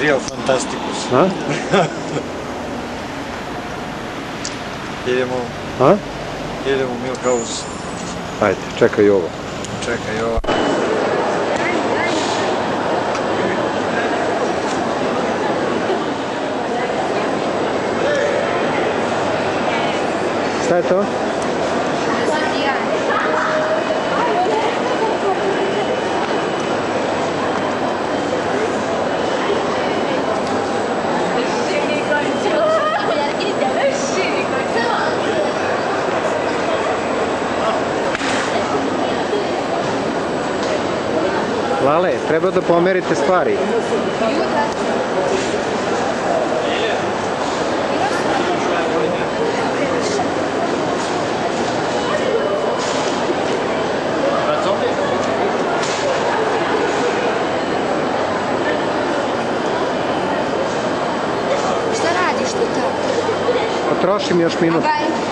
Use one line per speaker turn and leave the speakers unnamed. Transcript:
Trio Fantasticus.
A?
Idemo
A?
u Milhouse.
Ajde, čekaj ovo.
Čekaj ovo.
Šta je to? Lale, treba da pomerite stvari.
Šta radiš tu tako?
Potrošim još minut.
Agaj.